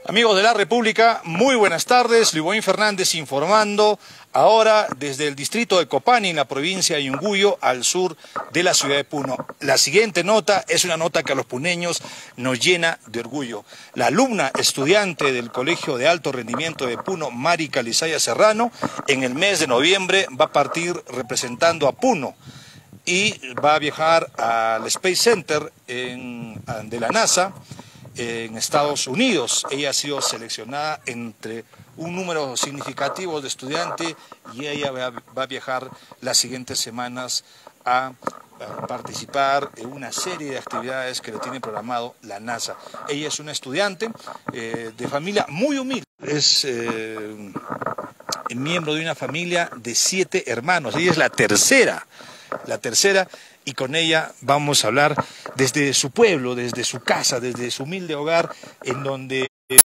Amigos de la República, muy buenas tardes. Liboín Fernández informando ahora desde el distrito de Copani, en la provincia de Yunguyo, al sur de la ciudad de Puno. La siguiente nota es una nota que a los puneños nos llena de orgullo. La alumna estudiante del Colegio de Alto Rendimiento de Puno, Mari Calizaya Serrano, en el mes de noviembre va a partir representando a Puno y va a viajar al Space Center de la NASA, en Estados Unidos. Ella ha sido seleccionada entre un número significativo de estudiantes y ella va a viajar las siguientes semanas a participar en una serie de actividades que le tiene programado la NASA. Ella es una estudiante de familia muy humilde, es miembro de una familia de 7 hermanos, ella es la tercera, y con ella vamos a hablar desde su pueblo, desde su casa, desde su humilde hogar, en donde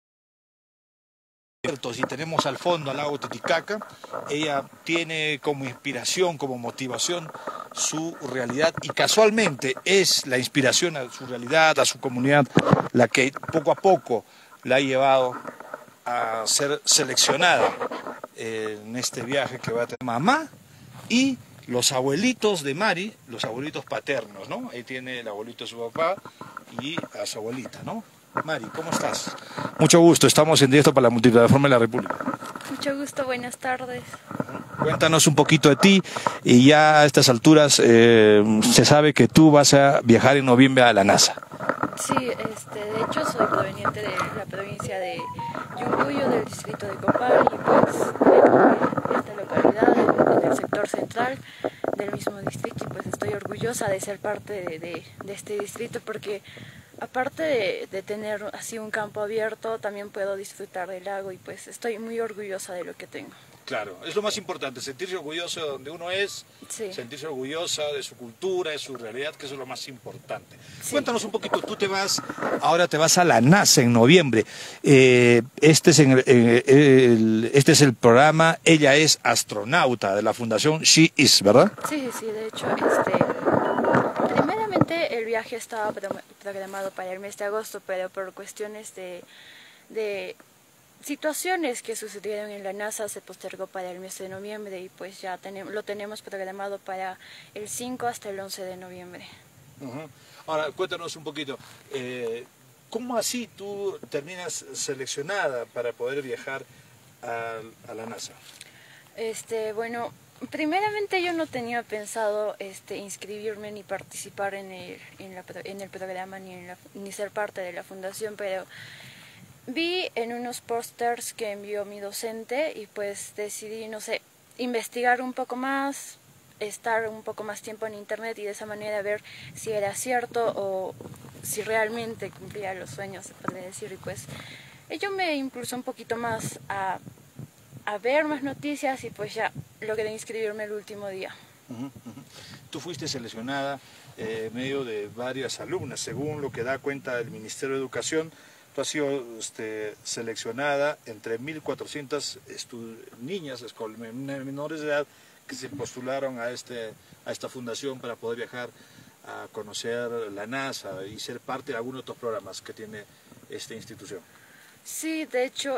y tenemos al fondo al lago Titicaca. Ella tiene como inspiración, como motivación su realidad, y casualmente es la inspiración a su realidad, a su comunidad, la que poco a poco la ha llevado a ser seleccionada en este viaje que va a tener mamá y los abuelitos de Mari, los abuelitos paternos, ¿no? Ahí tiene el abuelito de su papá y a su abuelita, ¿no? Mari, ¿cómo estás? Mucho gusto, estamos en directo para la Multiplataforma de la República. Mucho gusto, buenas tardes. Cuéntanos un poquito de ti, y ya a estas alturas se sabe que tú vas a viajar en noviembre a la NASA. Sí, de hecho soy proveniente de la provincia de Yunguyo, del distrito de Copani, y pues de esta localidad, del sector central del mismo distrito, y pues estoy orgullosa de ser parte de este distrito, porque aparte de tener así un campo abierto, también puedo disfrutar del lago, y pues estoy muy orgullosa de lo que tengo. Claro, es lo más importante, sentirse orgulloso de donde uno es, sí. Sentirse orgullosa de su cultura, de su realidad, que eso es lo más importante. Sí. Cuéntanos un poquito, ahora te vas a la NASA en noviembre. Este es el programa, ella es astronauta de la Fundación She Is, ¿verdad? Sí, de hecho, primeramente el viaje estaba programado para el mes de agosto, pero por cuestiones de situaciones que sucedieron en la NASA se postergó para el mes de noviembre, y pues ya lo tenemos programado para el 5 hasta el 11 de noviembre. Ahora, cuéntanos un poquito, ¿cómo así tú terminas seleccionada para poder viajar a la NASA? Bueno, primeramente yo no tenía pensado inscribirme ni participar en el programa ni ser parte de la fundación, pero vi en unos pósters que envió mi docente y pues decidí, no sé, investigar un poco más, estar un poco más tiempo en internet, y de esa manera ver si era cierto o si realmente cumplía los sueños, se podría decir. Y pues ello me impulsó un poquito más a ver más noticias, y pues ya logré inscribirme el último día. Tú fuiste seleccionada en medio de varias alumnas, según lo que da cuenta el Ministerio de Educación. Tú has sido seleccionada entre 1.400 niñas menores de edad que se postularon a esta fundación para poder viajar a conocer la NASA y ser parte de algunos de otros programas que tiene esta institución. Sí, de hecho,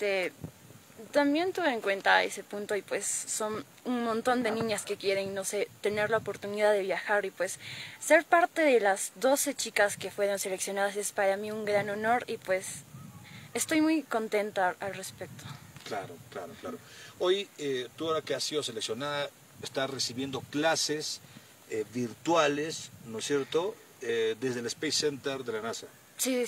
también tuve en cuenta ese punto, y pues son un montón de niñas que quieren, no sé, tener la oportunidad de viajar, y pues ser parte de las 12 chicas que fueron seleccionadas es para mí un gran honor, y pues estoy muy contenta al respecto. Claro. Hoy, tú ahora que has sido seleccionada, estás recibiendo clases virtuales, ¿no es cierto?, desde el Space Center de la NASA. Sí,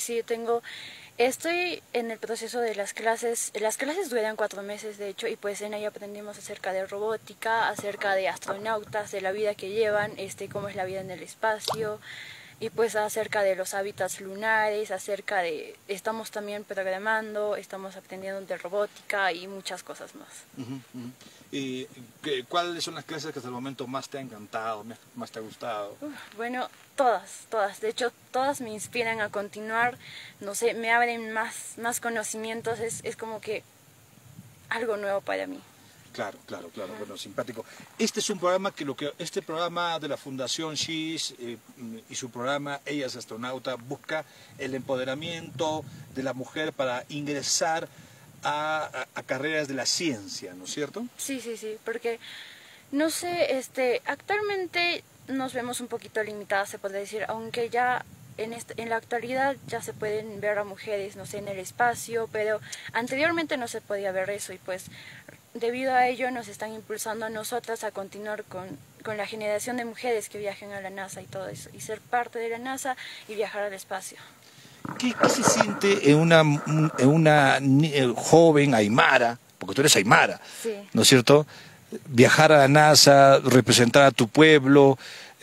estoy en el proceso de las clases. Las clases duran 4 meses, de hecho, y pues en ahí aprendimos acerca de robótica, acerca de astronautas, de la vida que llevan, cómo es la vida en el espacio, y pues acerca de los hábitats lunares, estamos también programando, estamos aprendiendo de robótica y muchas cosas más. ¿Y cuáles son las clases que hasta el momento más te ha encantado, más te ha gustado? Bueno, todas. De hecho, todas me inspiran a continuar, no sé, me abren más conocimientos, es como que algo nuevo para mí. Claro, claro, claro, bueno, simpático. Este es un programa este programa de la Fundación SHIS y su programa Ella es Astronauta busca el empoderamiento de la mujer para ingresar a carreras de la ciencia, ¿no es cierto? Sí, sí, sí, porque no sé, actualmente nos vemos un poquito limitadas, se puede decir, aunque ya en la actualidad ya se pueden ver a mujeres, no sé, en el espacio, pero anteriormente no se podía ver eso y pues debido a ello nos están impulsando a nosotras a continuar con la generación de mujeres que viajen a la NASA y todo eso, y ser parte de la NASA y viajar al espacio. ¿Qué se siente en una joven aymara, porque tú eres aymara, Sí. ¿no es cierto? Viajar a la NASA, representar a tu pueblo,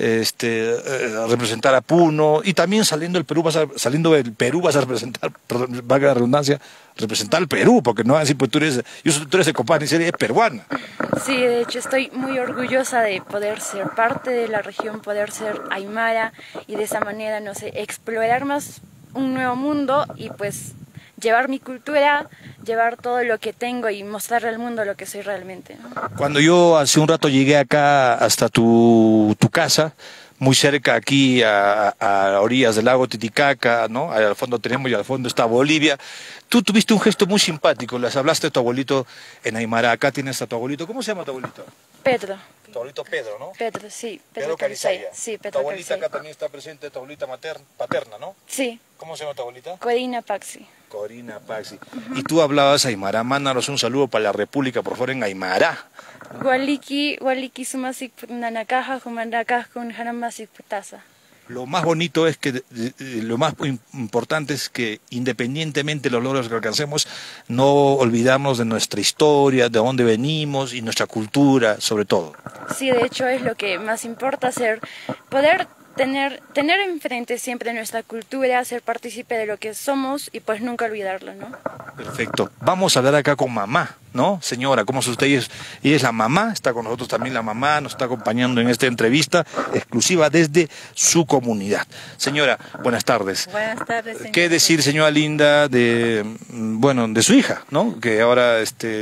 representar a Puno, y también saliendo del Perú vas a representar, perdón, valga la redundancia, representar al Perú, porque no así pues tú eres de Copán y eres peruana. Sí, de hecho estoy muy orgullosa de poder ser parte de la región, poder ser aymara y de esa manera, no sé, explorar más un nuevo mundo y pues llevar mi cultura, llevar todo lo que tengo y mostrarle al mundo lo que soy realmente, ¿no? Cuando yo hace un rato llegué acá hasta tu casa, muy cerca aquí a orillas del lago Titicaca, ¿no? Al fondo tenemos y al fondo está Bolivia. Tú tuviste un gesto muy simpático, les hablaste de tu abuelito en Aymara. Acá tienes a tu abuelito. ¿Cómo se llama tu abuelito? Pedro. Tu abuelito Pedro, ¿no? Pedro, sí. Pedro Carizaya. Sí, Pedro Tu abuelita Carizaya. acá también está presente, tu abuelita paterna, ¿no? Sí, ¿Cómo se llama tu abuelita? Corina Paxi. Corina Paxi. Y tú hablabas Aymara. Mándanos un saludo para la República, por favor, en Aymara. Waliki sumasik nanakaja, humanakaja kun hanamasik putasa. Lo más bonito es que, lo más importante es que independientemente de los logros que alcancemos, no olvidarnos de nuestra historia, de dónde venimos y nuestra cultura, sobre todo. Sí, de hecho es lo que más importa, poder tener enfrente siempre nuestra cultura, ser partícipe de lo que somos y pues nunca olvidarlo, ¿no? Perfecto. Vamos a hablar acá con mamá, ¿no? Señora, ¿cómo es usted? Ella es la mamá, está con nosotros también la mamá, nos está acompañando en esta entrevista exclusiva desde su comunidad. Señora, buenas tardes. Buenas tardes, señor. ¿Qué decir, señora Linda, de su hija, ¿no? Que ahora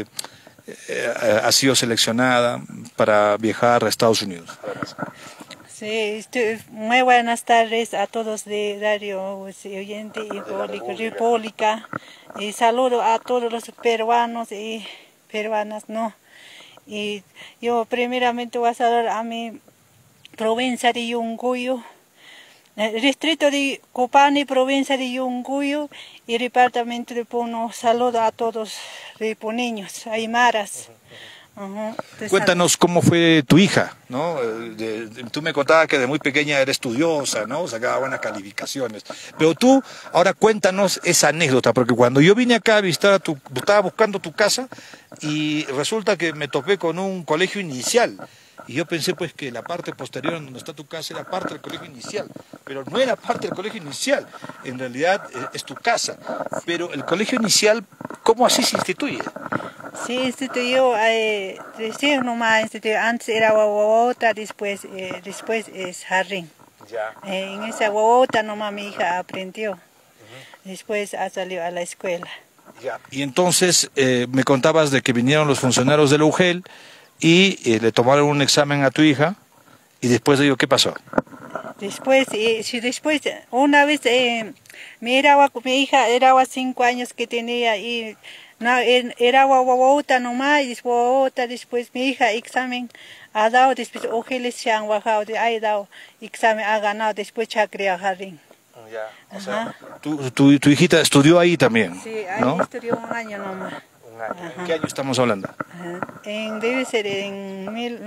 ha sido seleccionada para viajar a Estados Unidos? Sí, muy buenas tardes a todos de Radio Oyente y República. Y saludo a todos los peruanos y peruanas, ¿no? Y yo primeramente voy a saludar a mi provincia de Yunguyo, el distrito de Copani, provincia de Yunguyo y departamento de Puno. Saludo a todos de puneños, aymaras. Cuéntanos cómo fue tu hija, ¿no? Tú me contabas que de muy pequeña era estudiosa, ¿no? Sacaba buenas calificaciones. Pero tú, ahora cuéntanos esa anécdota, porque cuando yo vine acá a visitar estaba buscando tu casa y resulta que me topé con un colegio inicial. Y yo pensé pues que la parte posterior en donde está tu casa era parte del colegio inicial, pero no era parte del colegio inicial, en realidad es tu casa. Pero el colegio inicial, ¿cómo así se instituye? Sí, instituyó, recién nomás instituyó, antes era Guaguaota, después es Jardín. Ya. En esa Guaguaota nomás mi hija aprendió, después ha salido a la escuela. Ya. Y entonces me contabas de que vinieron los funcionarios de la UGEL y le tomaron un examen a tu hija y después de ello, ¿qué pasó? Después una vez mi hija era 5 años que tenía y no, era Guaguaota nomás y después mi hija examen ha dado, después Ojeles se han bajado, ha dado examen, ha ganado, después Chacri a Jardín. Ya, o sea, tu hijita estudió ahí también, Sí, ahí ¿no? estudió un año nomás. Un año. ¿En qué año estamos hablando? Debe ser en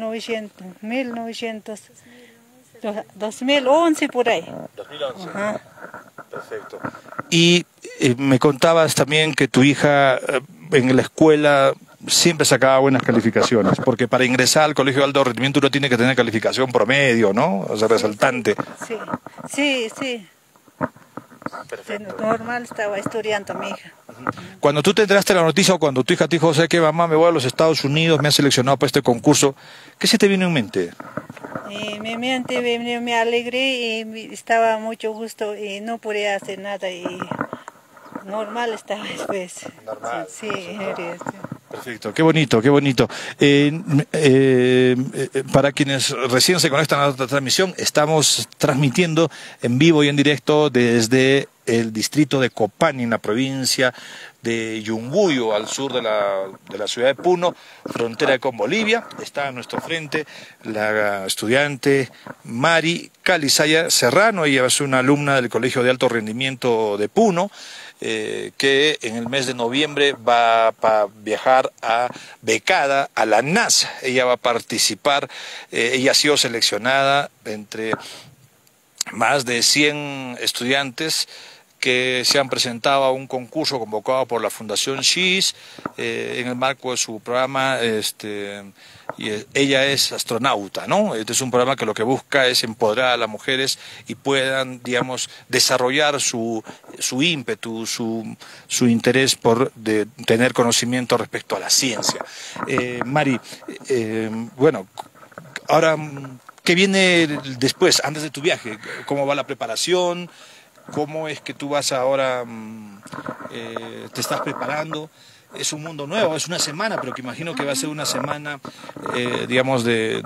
2011 por ahí. 2011. Perfecto. Y me contabas también que tu hija en la escuela siempre sacaba buenas calificaciones, porque para ingresar al colegio de alto rendimiento uno tiene que tener calificación promedio, ¿no? O sea, resaltante. Sí. Perfecto. Normal estaba estudiando mi hija. Cuando tú te enteraste de la noticia o cuando tu hija te dijo, sé que mamá me voy a los Estados Unidos, me han seleccionado para este concurso, ¿qué se te vino en mente? Me alegré y estaba mucho gusto y no podía hacer nada y normal estaba después. Normal. Sí. Perfecto, qué bonito, qué bonito. Para quienes recién se conectan a nuestra transmisión, estamos transmitiendo en vivo y en directo desde el distrito de Copani, en la provincia de Yunguyo, al sur de la ciudad de Puno, frontera con Bolivia. Está a nuestro frente la estudiante Mari Calizaya Serrano. Ella es una alumna del Colegio de Alto Rendimiento de Puno, que en el mes de noviembre va a viajar becada a la NASA. Ella va a participar, ella ha sido seleccionada entre más de 100 estudiantes que se han presentado a un concurso convocado por la Fundación SHIS en el marco de su programa. Ella es astronauta, ¿no? Este es un programa que lo que busca es empoderar a las mujeres y puedan, digamos, desarrollar su ímpetu, su interés por tener conocimiento respecto a la ciencia. Mari, bueno, ahora, ¿qué viene después, antes de tu viaje? ¿Cómo va la preparación? ¿Cómo es que tú vas ahora, te estás preparando? Es un mundo nuevo, es una semana, pero que imagino que va a ser una semana, digamos, de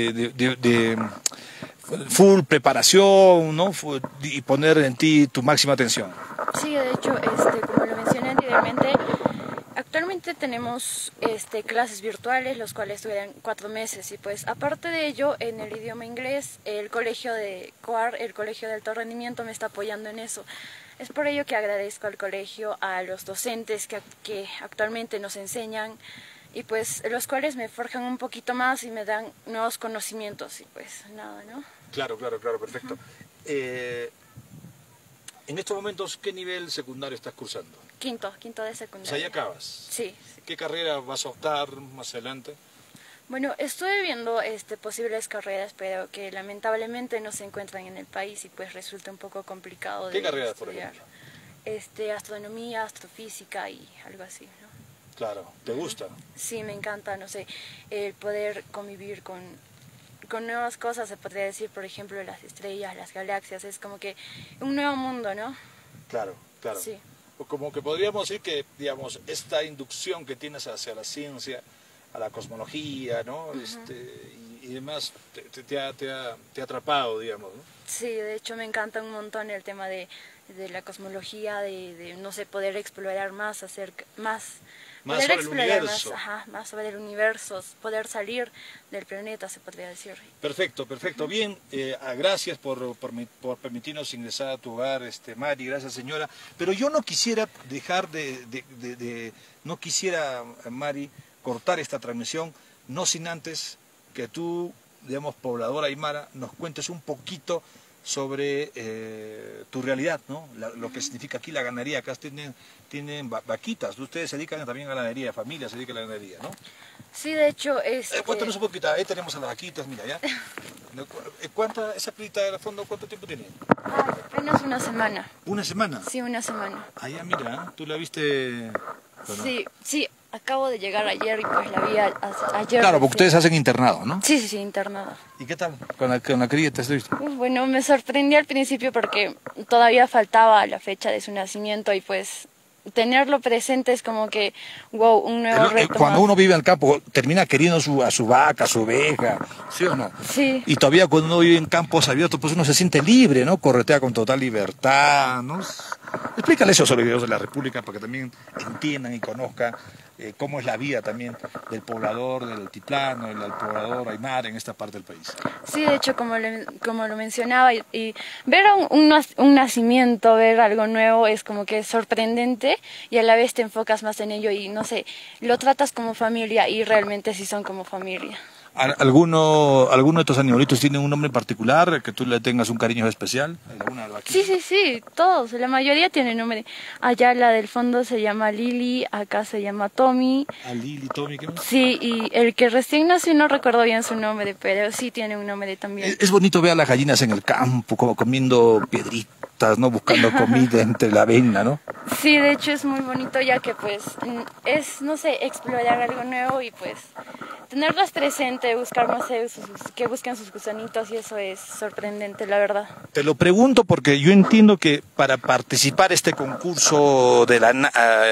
full preparación, ¿no? Y poner en ti tu máxima atención. Sí, de hecho, como lo mencioné anteriormente, actualmente tenemos clases virtuales, los cuales duran 4 meses, y pues aparte de ello, en el idioma inglés, el colegio de COAR, el Colegio de Alto Rendimiento, me está apoyando en eso. Es por ello que agradezco al colegio, a los docentes que actualmente nos enseñan, y pues los cuales me forjan un poquito más y me dan nuevos conocimientos, y pues nada, ¿no? Claro, perfecto. En estos momentos, ¿qué nivel secundario estás cursando? Quinto de secundaria. O sea, ya acabas. Sí. ¿Qué carrera vas a optar más adelante? Bueno, estuve viendo posibles carreras, pero que lamentablemente no se encuentran en el país y pues resulta un poco complicado de estudiar. ¿Qué carreras, por ejemplo? Astronomía, astrofísica y algo así, ¿no? Claro, ¿te gusta? Sí, me encanta, no sé, el poder convivir con nuevas cosas, se podría decir, por ejemplo, las estrellas, las galaxias, es como que un nuevo mundo, ¿no? Claro. Sí. Como que podríamos decir que, digamos, esta inducción que tienes hacia la ciencia, a la cosmología, ¿no? Y demás, te ha atrapado, digamos, ¿no? Sí, de hecho me encanta un montón el tema de la cosmología, de no sé, poder explorar más, Más sobre el universo. Más sobre el universo, poder salir del planeta, se podría decir. Perfecto. Bien, gracias por permitirnos ingresar a tu hogar, Mari, gracias señora. Pero yo no quisiera dejar no quisiera, Mari, cortar esta transmisión, no sin antes que tú, digamos, pobladora aymara, nos cuentes un poquito sobre tu realidad, ¿no? Lo que significa aquí la ganadería. Acá tienen vaquitas, ustedes se dedican también a la ganadería, familia se dedica a la ganadería, ¿no? Sí, de hecho, cuéntanos un poquito, ahí tenemos a las vaquitas, mira, ¿ya? ¿Esa plita de fondo cuánto tiempo tiene? Apenas una semana. ¿Una semana? Sí, una semana. Ah, ya, mira, ¿tú la viste? ¿No? Sí, acabo de llegar ayer y pues la vi ayer. Claro, porque ustedes hacen internado, ¿no? Sí, internado. ¿Y qué tal con la cría te estuviste? Bueno, me sorprendí al principio porque todavía faltaba la fecha de su nacimiento y pues tenerlo presente es como que, wow, un nuevo reto. Cuando uno vive al campo, termina queriendo a su vaca, a su oveja, ¿sí o no? Sí. Y todavía cuando uno vive en campos abiertos, pues uno se siente libre, ¿no? Corretea con total libertad, ¿no? Explícale eso a los videos de la República para que también entiendan y conozcan cómo es la vida también del poblador, del altiplano, del poblador aymara en esta parte del país. Sí, de hecho, como lo mencionaba, y ver un nacimiento, ver algo nuevo es como que sorprendente y a la vez te enfocas más en ello y no sé, lo tratas como familia y realmente sí son como familia. ¿Alguno de estos animalitos tiene un nombre en particular, que tú le tengas un cariño especial? Sí, todos, la mayoría tienen nombre. Allá la del fondo se llama Lili, acá se llama Tommy. Lili, Tommy, ¿qué más? Sí, y el que recién nació no recuerdo bien su nombre, pero sí tiene un nombre también. Es bonito ver a las gallinas en el campo, como comiendo piedritas, ¿no? Buscando comida entre la avena, ¿no? Sí, de hecho es muy bonito ya que pues es, no sé, explorar algo nuevo y pues tenerlas presentes, buscar más que busquen sus gusanitos y eso es sorprendente, la verdad. Te lo pregunto porque yo entiendo que para participar este concurso y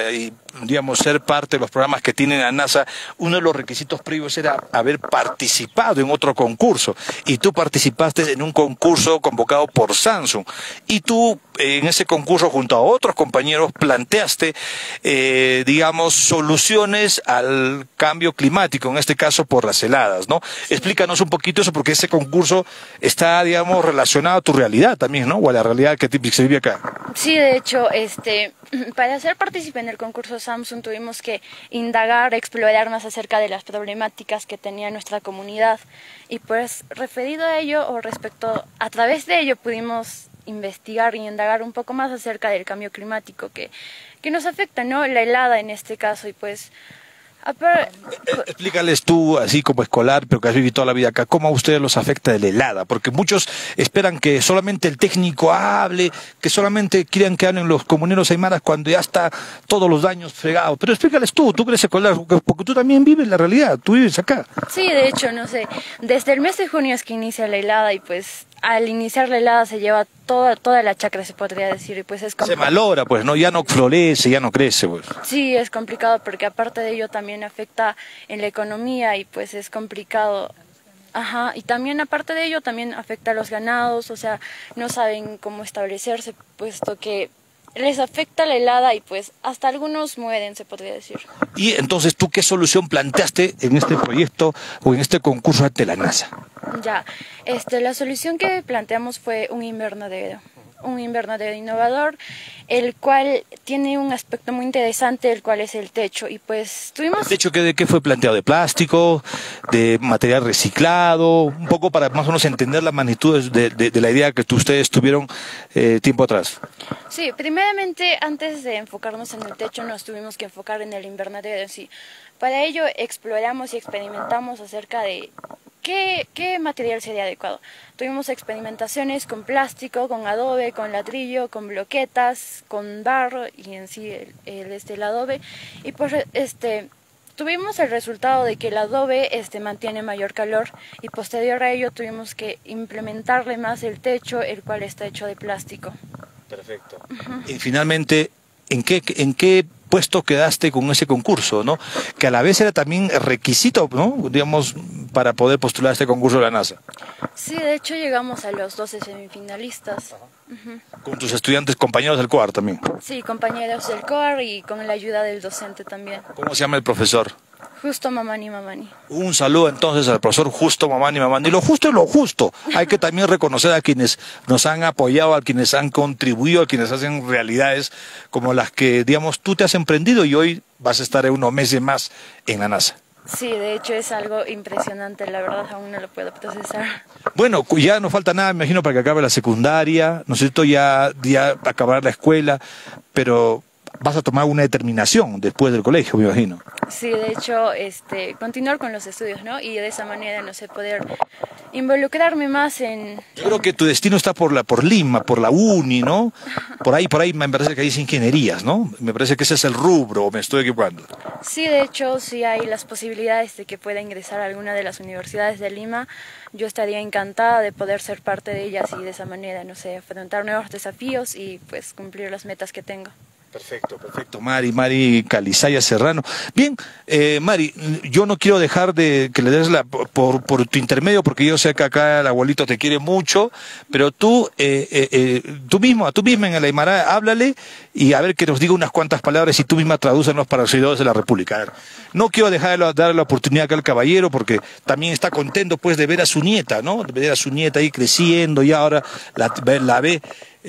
digamos, ser parte de los programas que tiene la NASA, uno de los requisitos previos era haber participado en otro concurso. Y tú participaste en un concurso convocado por Samsung. Y tú, en ese concurso, junto a otros compañeros, planteaste, digamos, soluciones al cambio climático, en este caso por las heladas, ¿no? Explícanos un poquito eso, porque ese concurso está, digamos, relacionado a tu realidad también, ¿no? O a la realidad que se vive acá. Sí, de hecho, para ser partícipe en el concurso Samsung tuvimos que indagar, explorar más acerca de las problemáticas que tenía nuestra comunidad y pues referido a ello o a través de ello pudimos investigar y indagar un poco más acerca del cambio climático que nos afecta, ¿no? La helada en este caso y pues... Explícales tú, así como escolar, pero que has vivido toda la vida acá, cómo a ustedes los afecta la helada, porque muchos esperan que solamente el técnico hable, que solamente quieran que hablen los comuneros aymaras cuando ya está todos los daños fregados. Pero explícales tú que eres escolar, porque tú también vives la realidad, tú vives acá. Sí, de hecho, no sé, desde el mes de junio es que inicia la helada y pues al iniciar la helada se lleva toda la chacra, se podría decir, y pues es complicado. Se malora, pues, ¿no? Ya no florece, ya no crece, pues. Sí, es complicado porque aparte de ello también afecta en la economía y pues es complicado. Ajá, y también aparte de ello también afecta a los ganados, o sea, no saben cómo establecerse, puesto que les afecta la helada y pues hasta algunos mueren, se podría decir. Y entonces, ¿tú qué solución planteaste en este proyecto o en este concurso ante la NASA? Ya, la solución que planteamos fue un invernadero innovador, el cual tiene un aspecto muy interesante, el cual es el techo, y pues tuvimos... ¿El techo de qué fue planteado? ¿De plástico? ¿De material reciclado? Un poco para más o menos entender la magnitud de la idea que ustedes tuvieron tiempo atrás. Sí, primeramente, antes de enfocarnos en el techo, nos tuvimos que enfocar en el invernadero en sí. Para ello, exploramos y experimentamos acerca de qué material sería adecuado. Tuvimos experimentaciones con plástico, con adobe, con ladrillo, con bloquetas, con barro y en sí el adobe. Y pues tuvimos el resultado de que el adobe mantiene mayor calor y posterior a ello tuvimos que implementarle más el techo, el cual está hecho de plástico. Perfecto. Y finalmente, ¿en qué puesto quedaste con ese concurso, ¿no? Que a la vez era también requisito, ¿no? Digamos, para poder postular este concurso de la NASA. Sí, de hecho llegamos a los 12 semifinalistas. Con tus estudiantes, compañeros del COAR también. Sí, compañeros del COAR y con la ayuda del docente también. ¿Cómo se llama el profesor? Justo Mamani. Un saludo entonces al profesor Justo Mamani. Y lo justo es lo justo. Hay que también reconocer a quienes nos han apoyado, a quienes han contribuido, a quienes hacen realidades como las que, digamos, tú te has emprendido y hoy vas a estar unos meses más en la NASA. Sí, de hecho es algo impresionante, la verdad aún no lo puedo procesar. Bueno, ya no falta nada, me imagino, para que acabe la secundaria, no sé, ya acabar la escuela, pero vas a tomar una determinación después del colegio, me imagino. Sí, de hecho, continuar con los estudios, ¿no? Y de esa manera, no sé, poder involucrarme más en... Yo creo que tu destino está por Lima, por la Uni, ¿no? Por ahí me parece que hay ingenierías, ¿no? Me parece que ese es el rubro, ¿o me estoy equivocando? Sí, de hecho, sí hay las posibilidades de que pueda ingresar a alguna de las universidades de Lima. Yo estaría encantada de poder ser parte de ellas y de esa manera, no sé, afrontar nuevos desafíos y pues cumplir las metas que tengo. Perfecto, Mari Calizaya Serrano. Bien, Mari, yo no quiero dejar de que le des por tu intermedio, porque yo sé que acá el abuelito te quiere mucho, pero tú misma en el Aymara, háblale y a ver que nos diga unas cuantas palabras y tú misma tradúcenos para los seguidores de la República. A ver, no quiero dejar de darle la oportunidad acá al caballero, porque también está contento pues de ver a su nieta, ¿no? De ver a su nieta ahí creciendo y ahora la ve.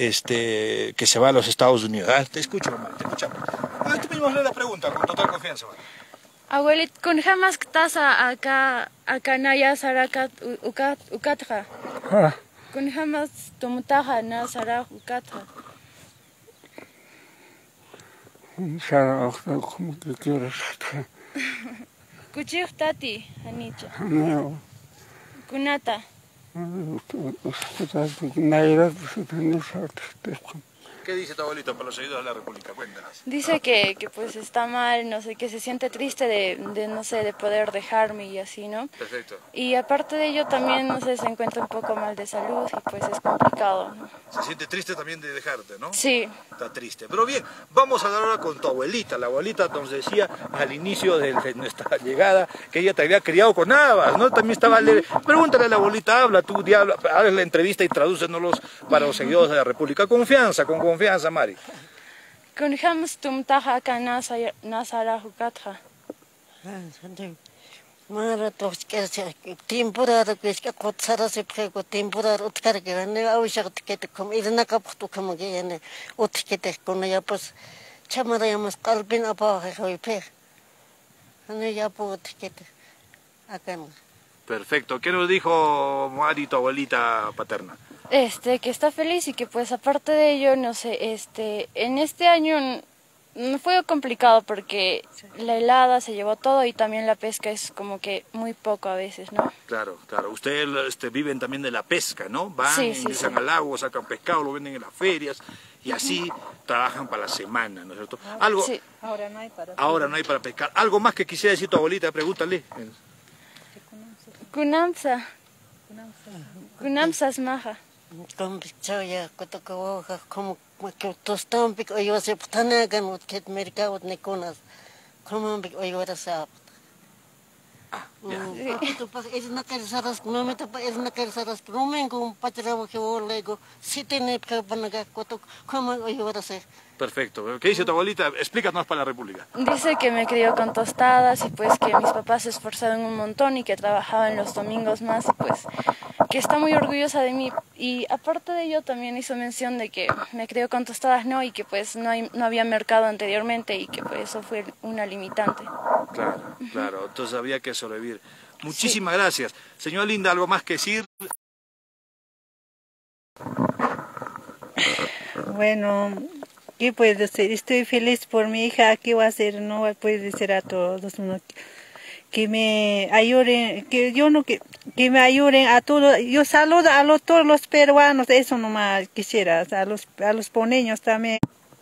Que se va a los Estados Unidos. Te escucho, mamá, te escuchamos. Tú mismo lee la pregunta con total confianza. Abuelit, con jamás estás acá naya sarakat ukatja. Con jamás tomutaja na sarak ukatja. Como que quieres. Kuchik tati, Anicha. No. Kunata. ¿Qué ¿Qué dice tu abuelito para los seguidores de la República? Cuéntanos. Dice que pues está mal, no sé, que se siente triste no sé, de poder dejarme y así, ¿no? Perfecto. Y aparte de ello también, no sé, se encuentra un poco mal de salud y pues es complicado, ¿no? Se siente triste también de dejarte, ¿no? Sí. Está triste. Pero bien, vamos a hablar ahora con tu abuelita. La abuelita nos decía al inicio de nuestra llegada que ella te había criado con habas, ¿no? También estaba alegre. Pregúntale a la abuelita, habla tú, haz la entrevista y tradúcenos para los seguidores de la República. Confianza, con confianza, Mari. Kunjams tumtaja acá nasara jukatja. Mara tos que temporada que es que cotzara se prego temporada otkar que ne awishak que te como irna kaptu como que ne otkete con ya pues chamara ya más qalbin apa hoy pe ne ya po otkete acá. Perfecto. ¿Qué nos dijo Mari, tu abuelita paterna? Que está feliz y que pues aparte de ello, no sé, en este año fue complicado porque la helada se llevó todo y también la pesca es como que muy poco a veces, ¿no? Claro, claro. Ustedes viven también de la pesca, ¿no? Van, Sí, ingresan al lago, sacan pescado, lo venden en las ferias y así trabajan para la semana, ¿no es cierto? Algo, Sí. Ahora no hay para pescar. ¿Algo más que quisiera decir tu abuelita? Pregúntale. Kunamsa es maja. Como ya como que tostan pic hoy va a ser tan hagan que mercado ne conas como hoy va a ser. Itu pas izna kersaras momento pa izna kersaras romengo patrabo que olego si tiene que panaga koto como hoy va a ser. Perfecto. ¿Qué dice tu abuelita? Explícanos para la República. Dice que me crió con tostadas y pues que mis papás se esforzaron un montón y que trabajaban los domingos más y pues que está muy orgullosa de mí. Y aparte de ello también hizo mención de que me crió con tostadas, ¿no? Y que pues no había mercado anteriormente y que pues eso fue una limitante. Claro, claro. Entonces había que sobrevivir. Muchísimas gracias. Señora Linda, ¿algo más que decir? Bueno, ¿qué puedo decir? Estoy feliz por mi hija. ¿Qué va a hacer? No puedo decir a todos que me ayuden, que me ayuden a todos. Yo saludo a todos los peruanos, eso nomás quisiera, a los poneños también.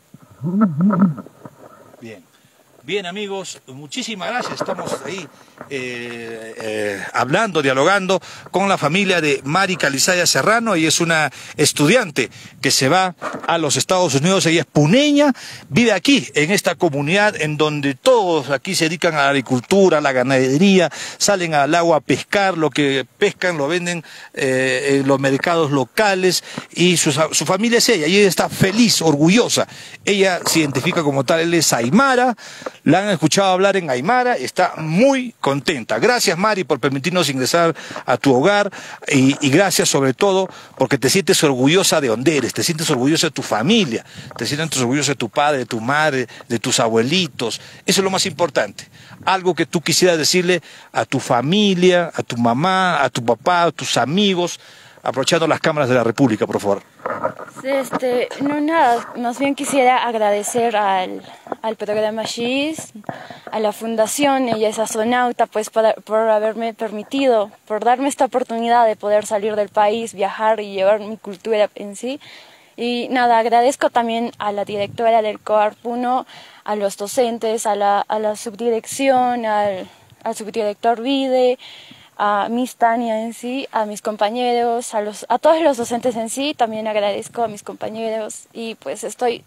Bien. Bien, amigos, muchísimas gracias. Estamos ahí hablando, dialogando con la familia de Mari Calizaya Serrano. Ella es una estudiante que se va a los Estados Unidos. Ella es puneña, vive aquí, en esta comunidad en donde todos aquí se dedican a la agricultura, a la ganadería, salen al agua a pescar, lo que pescan lo venden en los mercados locales y su familia es ella. Y ella está feliz, orgullosa. Ella se identifica como tal, él es aymara. La han escuchado hablar en aymara, está muy contenta. Gracias, Mari, por permitirnos ingresar a tu hogar y gracias sobre todo porque te sientes orgullosa de donde eres, te sientes orgullosa de tu familia, te sientes orgullosa de tu padre, de tu madre, de tus abuelitos. Eso es lo más importante. Algo que tú quisieras decirle a tu familia, a tu mamá, a tu papá, a tus amigos, aprovechando las cámaras de la República, por favor. No, nada, más bien quisiera agradecer al programa SHIS, a la fundación, ella es astronauta, pues por haberme permitido, por darme esta oportunidad de poder salir del país, viajar y llevar mi cultura en sí. Y nada, agradezco también a la directora del COAR Puno, a los docentes, a la subdirección, al subdirector Vide, a Miss Tania en sí, a mis compañeros, a todos los docentes en sí, también agradezco a mis compañeros y pues estoy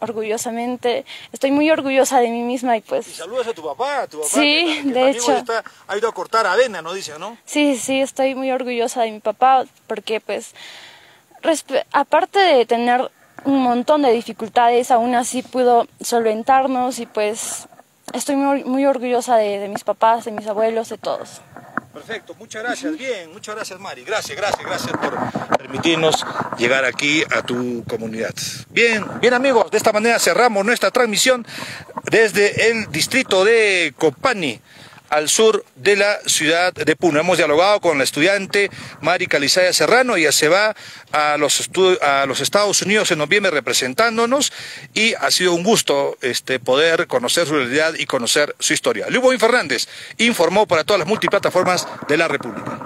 muy orgullosa de mí misma y pues... Y saludas a tu papá, sí, que de hecho ha ido a cortar avena, ¿no? Dice, ¿no? Sí, estoy muy orgullosa de mi papá porque pues, aparte de tener un montón de dificultades, aún así pudo solventarnos y pues estoy muy orgullosa de mis papás, de mis abuelos, de todos. Perfecto, muchas gracias, bien, muchas gracias Mari, gracias por permitirnos llegar aquí a tu comunidad. Bien amigos, de esta manera cerramos nuestra transmisión desde el distrito de Copani, al sur de la ciudad de Puno. Hemos dialogado con la estudiante Mari Calizaya Serrano, ella se va a los Estados Unidos en noviembre representándonos y ha sido un gusto poder conocer su realidad y conocer su historia. Luis Fernández informó para todas las multiplataformas de la República.